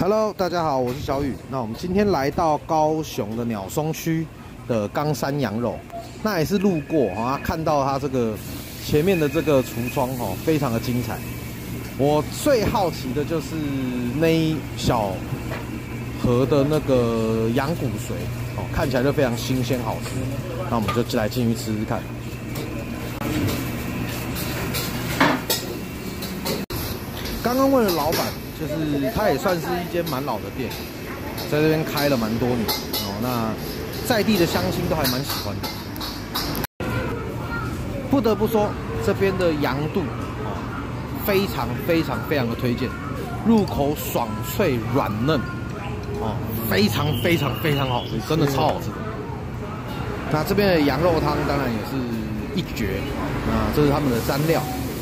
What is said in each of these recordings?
Hello， 大家好，我是小雨。那我们今天来到高雄的鸟松区的冈山羊肉，那也是路过啊，看到它这个前面的这个橱窗哦，非常的精彩。我最好奇的就是那一小盒的那个羊骨髓哦，看起来就非常新鲜好吃。那我们就来进去吃吃看。刚刚问了老板。就是它也算是一间蛮老的店，在这边开了蛮多年哦。那在地的乡亲都还蛮喜欢的。不得不说，这边的羊肚哦，非常的推荐，入口爽脆软嫩哦，非常好吃，真的超好吃。那这边的羊肉汤当然也是一绝，那这是他们的蘸料。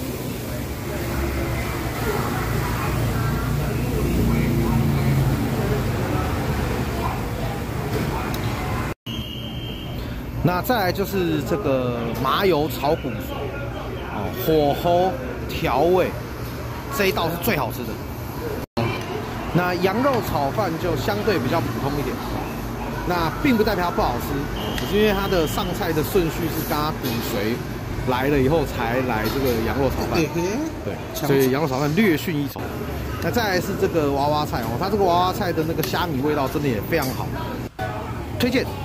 那再来就是这个麻油炒骨髓，哦，火候调味，这一道是最好吃的。那羊肉炒饭就相对比较普通一点，那并不代表它不好吃，只是因为它的上菜的顺序是刚骨髓来了以后才来这个羊肉炒饭，对，所以羊肉炒饭略逊一筹。那再来是这个娃娃菜哦，它这个娃娃菜的那个虾米味道真的也非常好，推荐。